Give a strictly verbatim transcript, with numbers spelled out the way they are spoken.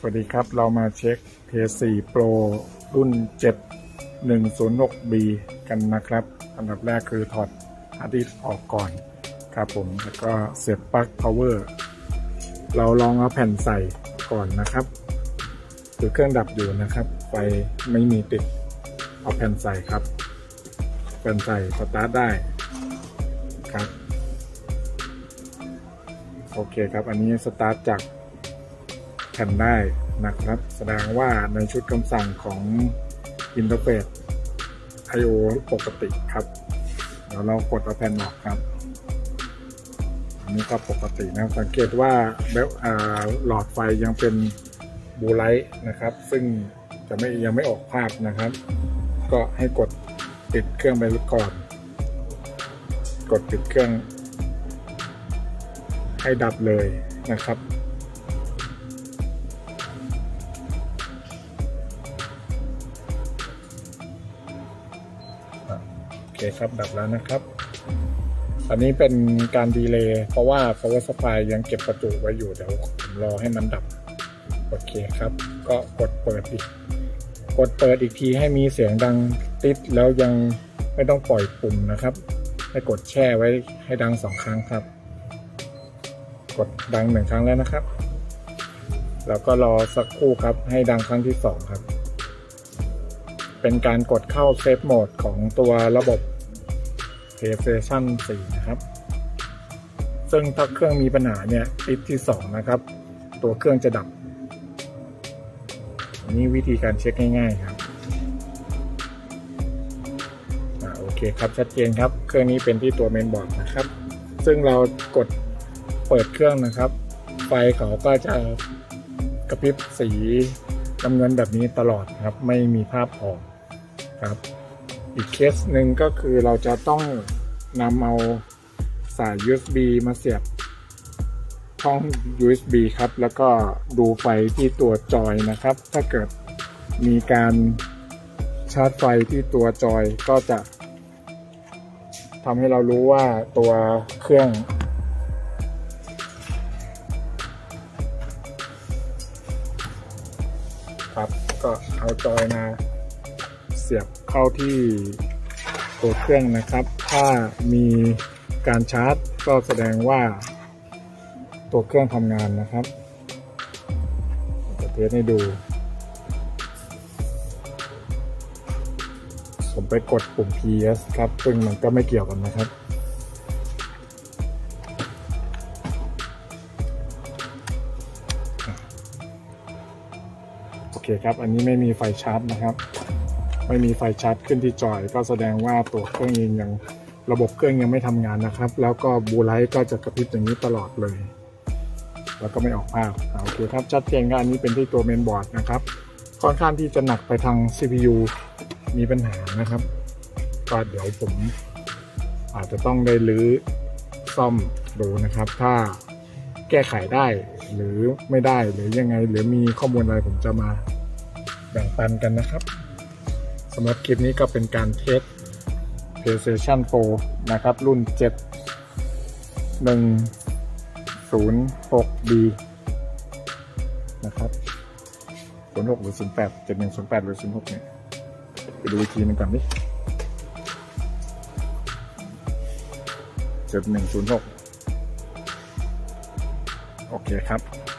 วัสดีครับเรามาเช็ค พี โฟร์ Pro รุ่น เจ็ดหนึ่งศูนย์หกบี กันนะครับอันดับแรกคือถอดฮาร์ดดิสก์ออกก่อนครับผมแล้วก็เสียบปลั๊ก power เราลองเอาแผ่นใส่ก่อนนะครับคือเครื่องดับอยู่นะครับไฟไม่มีติดเอาแผ่นใส่ครับแผ่นใส่สตาร์ทได้ครับโอเคครับอันนี้สตาร์ทจากแผ่นได้นะครับแสดงว่าในชุดคำสั่งของอินเทอร์เฟซ ไอ โอ ปกติครับเดี๋ยวเรากดเอาแผ่นออกครับอันนี้ก็ปกตินะสังเกตว่าหลอดไฟยังเป็นบลูไลท์นะครับซึ่งจะไม่ยังไม่ออกภาพนะครับก็ให้กดปิดเครื่องไปก่อนกดปิดเครื่องให้ดับเลยนะครับโอเคครับดับแล้วนะครับอันนี้เป็นการดีเลย์เพราะว่า power supply ยังเก็บประจุไว้อยู่เดี๋ยวผมรอให้มันดับโอเคครับก็กดเปิดอีกกดเปิดอีกทีให้มีเสียงดังติดแล้วยังไม่ต้องปล่อยปุ่มนะครับให้กดแช่ไว้ให้ดังสองครั้งครับกดดังหนึ่งครั้งแล้วนะครับแล้วก็รอสักครู่ครับให้ดังครั้งที่สองครับเป็นการกดเข้าเซฟโหมดของตัวระบบ PlayStation สี่ นะครับซึ่งถ้าเครื่องมีปัญหาเนี่ยติดที่สองนะครับตัวเครื่องจะดับนี่วิธีการเช็คง่ายๆครับอ่าโอเคครับชัดเจนครับเครื่องนี้เป็นที่ตัวเมนบอร์ดนะครับซึ่งเรากดเปิดเครื่องนะครับไฟเขาก็จะกระพริบสีน้ำเงินแบบนี้ตลอดครับไม่มีภาพออกครับอีกเคสหนึ่งก็คือเราจะต้องนำเอาสาย ยู เอส บี มาเสียบช่อง ยู เอส บี ครับแล้วก็ดูไฟที่ตัวจอยนะครับถ้าเกิดมีการชาร์จไฟที่ตัวจอยก็จะทำให้เรารู้ว่าตัวเครื่องครับก็เอาจอยมาเสียบเข้าที่ตัวเครื่องนะครับถ้ามีการชาร์จก็แสดงว่าตัวเครื่องทำงานนะครับจะเทสให้ดูผมไปกดปุ่ม พี เอส ครับซึ่งมันก็ไม่เกี่ยวกันนะครับโอเคครับอันนี้ไม่มีไฟชาร์จนะครับไม่มีไฟชาร์จขึ้นที่จอยก็แสดงว่าตัวเครื่องยังระบบเครื่องยังไม่ทำงานนะครับแล้วก็บลูไลท์ก็จะกระพริบอย่างนี้ตลอดเลยแล้วก็ไม่ออกภาพโอเคครับชัดเจนก็อันนี้เป็นที่ตัวเมนบอร์ดนะครับค่อนข้างที่จะหนักไปทาง ซี พี ยู มีปัญหานะครับก็เดี๋ยวผมอาจจะต้องได้รื้อซ่อมดูนะครับถ้าแก้ไขได้หรือไม่ได้หรือยังไงหรือมีข้อมูลอะไรผมจะมาแบ่งปันกันนะครับสำหรับคลิปนี้ก็เป็นการเทส PlayStation โฟร์ นะครับรุ่น เจ็ดหนึ่งศูนย์หกบี นะครับศูนย์หกหรือศูนย์แปด เจ็ดหนึ่งศูนย์แปดหรือศูนย์หกเนี่ยไปดูอีกทีนึงก่อนดิเจ็ดหนึ่งศูนย์หกโอเคครับ